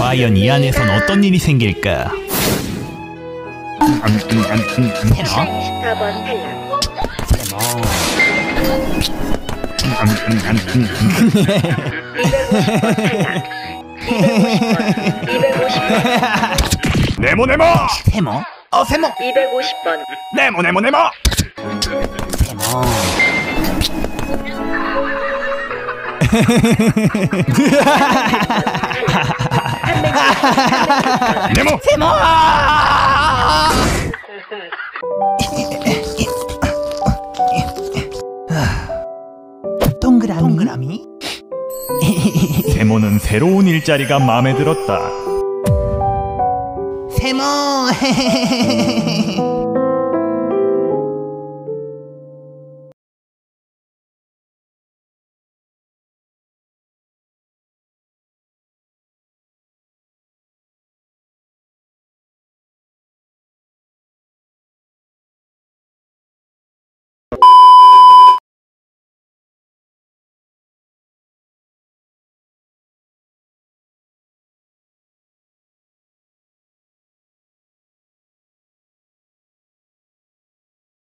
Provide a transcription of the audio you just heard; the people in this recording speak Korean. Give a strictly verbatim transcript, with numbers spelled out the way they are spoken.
과연 이 안에선 어떤 일이 생길까? 이십사 번 탈락. 이백오십 번 탈락. 네모 네모. 세모? 어 세모! 이백오십 번. 네모 네모 네모. 세모. 네모. 세모! 동그라미? 동그라미? 세모는 새로운 일자리가 마음에 들었다. 세모!